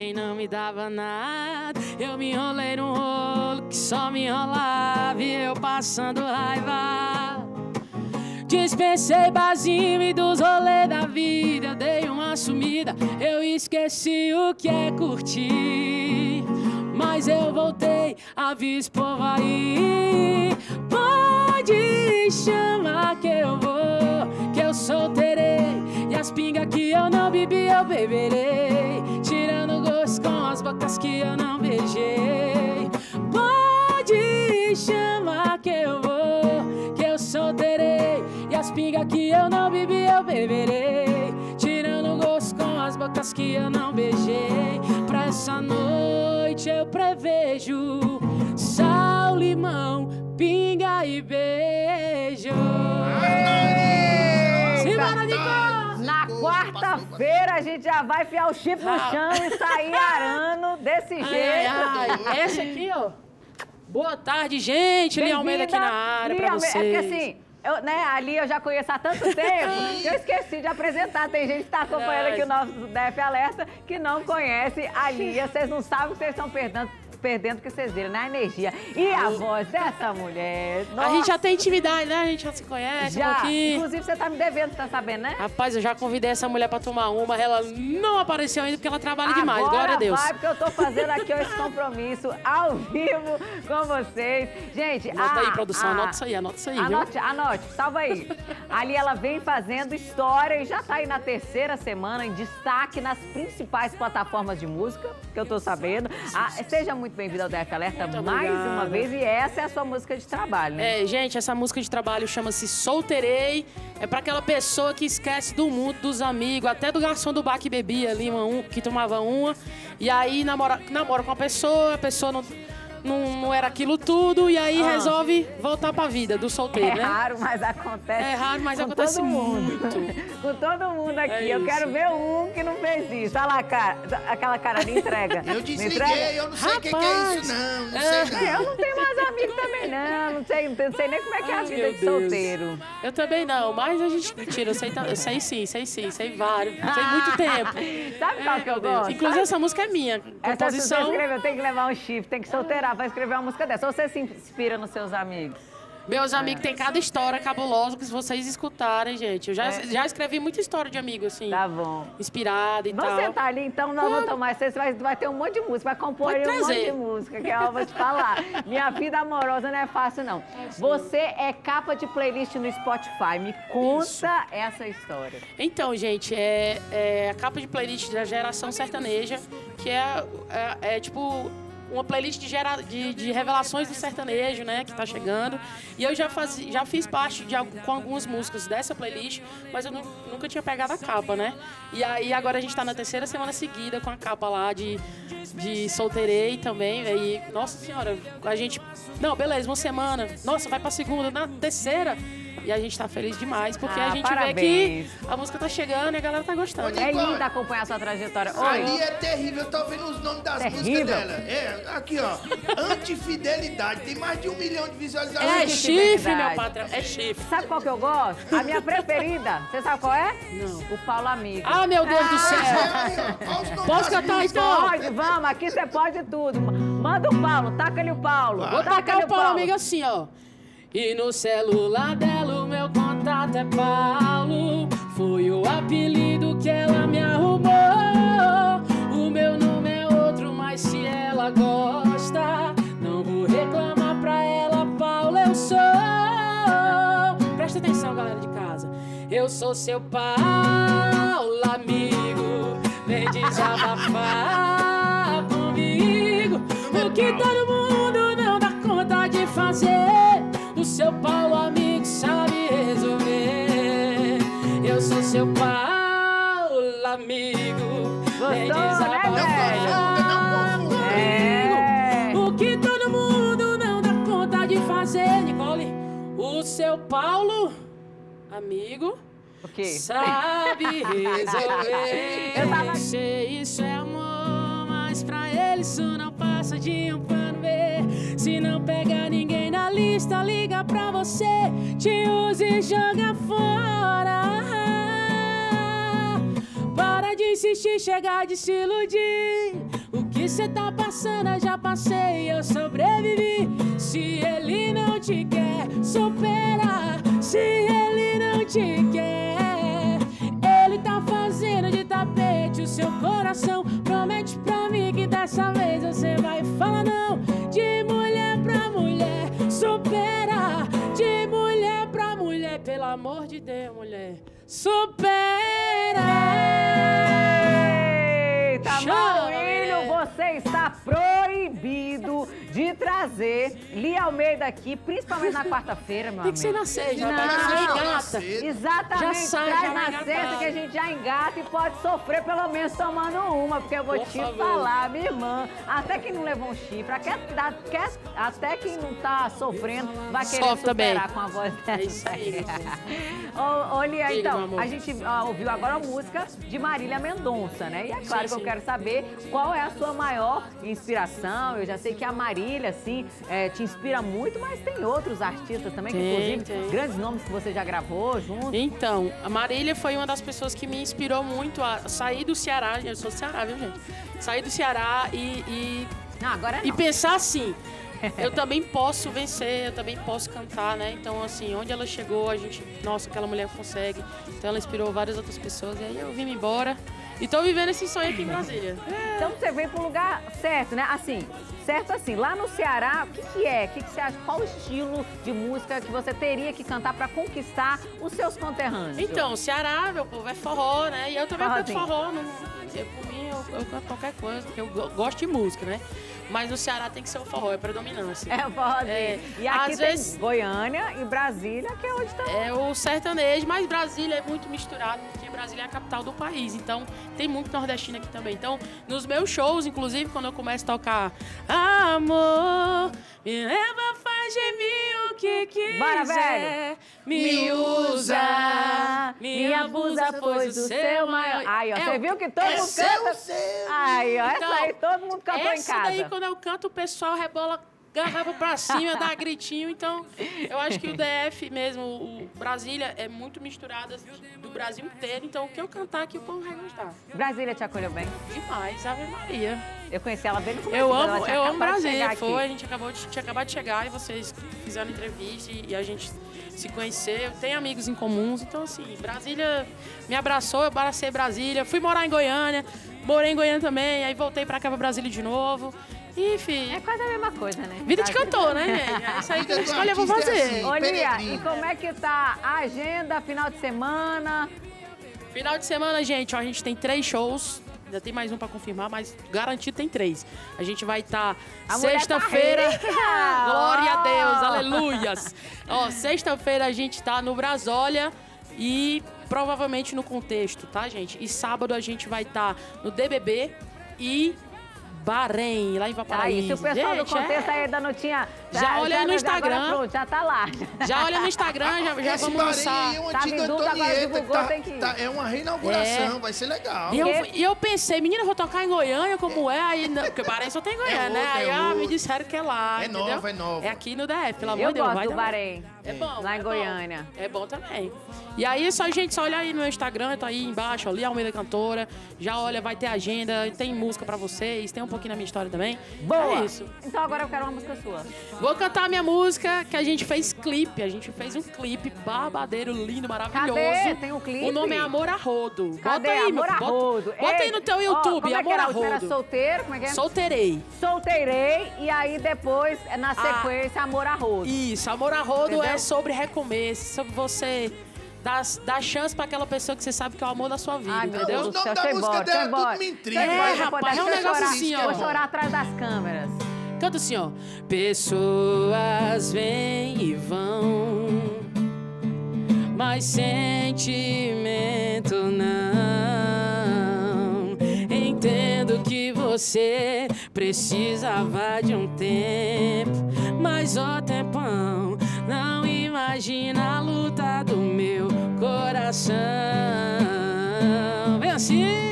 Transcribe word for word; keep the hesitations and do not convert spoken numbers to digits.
Não me dava nada, eu me enrolei num rolo que só me enrolava e eu passando raiva. Dispensei barzinho e dos rolês da vida, eu dei uma sumida, eu esqueci o que é curtir. Mas eu voltei, avisa o povo aí, pode chamar que eu vou, que eu solteirei, e as pingas que eu não bebi eu beberei, tirando gosto com as bocas que eu não beijei. Pode chamar que eu vou, que eu solteirei, e as pingas que eu não bebi eu beberei, tirando gosto com as bocas que eu não beijei. Pra essa noite eu prevejo sal, limão, pinga e beijo. Simbora de cor! Na quarta-feira a gente já vai enfiar o chifre no chão e sair arando desse Ai, jeito. ai, ai. Esse aqui, ó. Boa tarde, gente. Lia Almeida aqui na área pra vocês. É porque assim, eu, né, ali eu já conheço há tanto tempo que eu esqueci de apresentar. Tem gente que está acompanhando aqui o nosso D F Alerta que não conhece a Lia. Vocês não sabem o que vocês estão perdendo. Perdendo que vocês viram na energia. E a voz dessa mulher. Nossa. A gente já tem intimidade, né? A gente já se conhece já. um pouquinho. Inclusive, você tá me devendo, tá sabendo, né? Rapaz, eu já convidei essa mulher pra tomar uma, ela não apareceu ainda porque ela trabalha Agora demais. Glória a Deus. Vai, porque eu tô fazendo aqui esse compromisso ao vivo com vocês. Gente, anota a, aí, produção, a, anota isso aí, anota isso aí. Anote, viu? anote, salva aí. Ali ela vem fazendo história e já tá aí na terceira semana em destaque nas principais plataformas de música, que eu tô sabendo. Ah, seja muito bem-vinda ao D F Alerta. Muito mais obrigada. uma vez, e essa é a sua música de trabalho, né? É, gente, essa música de trabalho chama-se Solteirei. É pra aquela pessoa que esquece do mundo, dos amigos, até do garçom do bar que bebia ali, uma, um, que tomava uma. E aí namora, namora com a pessoa, a pessoa não, não, não era aquilo tudo, e aí ah. resolve voltar pra vida do solteiro, é né? É raro, mas acontece. É raro, mas com acontece todo mundo. muito. Com todo mundo aqui. É eu quero ver um que não fez isso. Olha lá, cara, aquela cara de entrega. Eu desliguei, eu não sei o que, que é isso, não. Não sei, não. É, eu não tenho mais amigo também, não. Não sei, não sei nem como é que é a Ai, vida meu de Deus. solteiro. Eu também não, mas a gente... Mentira, eu sei, eu sei sim, sei sim, sei vários. Sei muito tempo. Sabe qual é, que eu Deus. gosto? Inclusive, essa música é minha. Essa Composição... você escreveu, tem que levar um chifre, tem que solteirar pra escrever uma música dessa. Ou você se inspira nos seus amigos? Meus amigos, tem cada história cabulosa que se vocês escutarem, gente. Eu já, É. já escrevi muita história de amigo, assim. Tá bom. Inspirada e Vamos tal. sentar ali, então, nós vamos tomar. Você vai, vai ter um monte de música, vai compor Pode aí um monte trazer. de música, que eu vou te falar. Minha vida amorosa não é fácil, não. Você é capa de playlist no Spotify. Me conta Isso. essa história. Então, gente, é, é a capa de playlist da Geração Sertaneja, que é, é, é tipo... uma playlist de, gera, de, de revelações do sertanejo, né, que tá chegando. E eu já, faz, já fiz parte de, com algumas músicas dessa playlist, mas eu nu, nunca tinha pegado a capa, né? E aí agora a gente tá na terceira semana seguida com a capa lá de, de Solteirei também. E, nossa senhora, a gente... Não, beleza, uma semana. Nossa, vai pra segunda, na terceira... E a gente tá feliz demais, porque ah, a gente parabéns. vê que a música tá chegando e a galera tá gostando. É lindo acompanhar a sua trajetória. Oi. Ali é terrível, eu tô vendo os nomes das terrível. músicas dela. É, aqui, ó. Antifidelidade. Tem mais de um milhão de visualizações. É chifre, meu patrão. É chifre. Sabe qual que eu gosto? A minha preferida. Você sabe qual é? Não. O Paulo Amigo. Ah, meu Deus ah, do céu. É, Posso cantar, então? Pode, vamos. Aqui você pode tudo. Manda o Paulo, taca-lhe o Paulo. Vou tacar o Paulo Amigo assim, ó. E no celular dela o meu contato é Paulo. Foi o apelido que ela me arrumou. O meu nome é outro, mas se ela gosta, não vou reclamar pra ela, Paulo eu sou. Presta atenção, galera de casa. Eu sou seu Paulo Amigo. Vem desabafar comigo. O que todo mundo não dá conta de fazer, o seu Paulo Amigo sabe resolver. Eu sou seu Paulo Amigo. Vem desabafar comigo. É. O que todo mundo não dá conta de fazer, Nicole. O seu Paulo Amigo okay. sabe resolver. Eu tava... sei, isso é amor, mas pra ele isso não passa de um plano B. Se não pega ninguém na lista, liga pra você, te usa e joga fora. Para de insistir, chega de se iludir. cê tá passando, eu já passei, eu sobrevivi. Se ele não te quer, supera. Se ele não te quer, ele tá fazendo de tapete o seu coração. Promete pra mim que dessa vez você vai falar não. De mulher pra mulher, supera. De mulher pra mulher, pelo amor de Deus, mulher, supera. Eita, Maurílio, você está proibido de trazer Lia Almeida aqui, principalmente na quarta-feira, meu Tem que ser amigo. na sexta, Não. já engata. Exatamente, Já sai, traz já na vai sexta engatar. que a gente já engata e pode sofrer pelo menos tomando uma, porque eu vou Por te favor. falar, minha irmã, até quem não levou um chifre, até, quer, até quem não tá sofrendo, vai querer Sofre superar também. com a voz dessa. É isso aí, Ô, ô, Lia, Diga, então, meu amor. a gente ó, ouviu agora a música de Marília Mendonça, né? E é claro Sim, que eu sim. quero saber qual é a sua maior inspiração. Eu já sei que a Marília, assim, é, te inspira muito, mas tem outros artistas também, que Tem, inclusive, tem. grandes nomes que você já gravou junto. Então, a Marília foi uma das pessoas que me inspirou muito a sair do Ceará. Eu sou do Ceará, viu, gente? Sair do Ceará e, e, Não, agora e não. pensar assim, eu também posso vencer, eu também posso cantar, né? Então, assim, onde ela chegou, a gente... Nossa, aquela mulher consegue. Então, ela inspirou várias outras pessoas. E aí, eu vim embora. E tô vivendo esse sonho aqui em Brasília. Então você veio pro lugar certo, né? Assim, certo assim, lá no Ceará, o que que é? O que que você acha? Qual o estilo de música que você teria que cantar pra conquistar os seus conterrâneos? Então, Ceará, meu povo, é forró, né? E eu também canto Forrozinho. forró. Não, eu, por mim, eu, eu canto qualquer coisa, porque eu go- gosto de música, né? Mas no Ceará tem que ser o forró, é predominância. É o forrozinho. É, E aqui às tem vezes- Goiânia e Brasília, que é onde tá. É o sertanejo, mas Brasília é muito misturado, porque Brasília é a capital do país, então tem muito nordestino aqui também. Então, nos meus shows, inclusive, quando eu começo a tocar Amor, me leva, faz de mim o que quiser, Bora, velho. me usa, me abusa, pois o seu maior... Aí, ó, É você o- viu que todo É mundo seu, canta? seu. Aí, ó, Então, essa aí todo mundo cantou em essa casa. daí, quando eu canto, o pessoal rebola garrafa pra cima, dá gritinho. Então, eu acho que o D F mesmo, o Brasília, é muito misturado do Brasil inteiro. Então, o que eu cantar aqui, o povo vai gostar. Brasília te acolheu bem? Demais, Ave Maria. Eu conheci ela bem no começo. Eu quando ela amo, tinha eu amo acabado de chegar Brasília. aqui. Foi, a gente acabou de, tinha acabado de chegar e vocês fizeram entrevista e, e a gente se conheceu. Eu tenho amigos em comuns. Então, assim, Brasília me abraçou, eu abracei Brasília. Fui morar em Goiânia, morei em Goiânia também, aí voltei pra cá pra Brasília de novo. E, enfim, É quase a mesma coisa, né? vida de Brasília. cantor, né, gente? É isso aí que eu Vida do escolhi, eu vou artista é fazer. assim. Ô, Lia, Peregrino. e como é que tá a agenda, final de semana? Final de semana, gente, ó, a gente tem três shows. Ainda tem mais um pra confirmar, mas garantido tem três. A gente vai estar A mulher tá sexta-feira. rica! Glória a Deus, Ó. aleluias. Ó, sexta-feira a gente tá no Brasólia e provavelmente no Contexto, tá, gente? E sábado a gente vai estar no D B B e Bahrein, lá em Valparaíso. Aí, se o pessoal do Gente, contexto é- aí da notinha... Já olha aí no já- Instagram. Agora pronto, já tá lá. Já olha no Instagram, já, já Esse vamos Bahrein lançar. aí é uma Tá antiga vindo, agora Antonieta. divulgou, tá- tem que ir. tá- é uma reinauguração, É. vai ser legal. E eu, e eu pensei, menina, eu vou tocar em Goiânia, como é? Aí, não, porque Bahrein só tem Goiânia, É né? outra, Aí é ah, me outra. disseram que é lá, É entendeu? nova, é nova. É aqui no D F, pelo amor Eu de Deus. gosto vai do também. Bahrein. É bom. Lá em é Goiânia. Bom. É bom também. E aí, só, gente, só olha aí no Instagram, tá aí embaixo, ali, Almeida Cantora. Já olha, vai ter agenda, tem música pra vocês, tem um pouquinho da minha história também. Boa! É isso. Então agora eu quero uma música sua. Vou cantar a minha música, que a gente fez clipe. A gente fez um clipe babadeiro, lindo, maravilhoso. Cadê? Tem um clipe? O nome é Amor a Rodo. Cadê? Bota aí, Amor meu a filho, Rodo. Bota, bota aí Ei, no teu ó, YouTube, como é que Amor era a a última? Era Rodo. solteiro? Como é que é? Solteirei. Solteirei e aí depois, na sequência, Amor a Rodo. Isso, Amor a Rodo Entendeu? é sobre recomeço, sobre você dar, dar chance pra aquela pessoa que você sabe que é o amor da sua vida, Ai, meu entendeu? Deus do O céu, nome da foi música embora, dela foi embora. tudo me intriga. Foi embora, É, depois rapaz, dessa é um negócio chorar, assim, ó. Vou chorar atrás das câmeras. Canta assim, ó. Pessoas vêm e vão, mas sentimento não. Entendo que você precisava de um tempo, mas ó tempão, não imagina a luta do meu coração. Vem assim.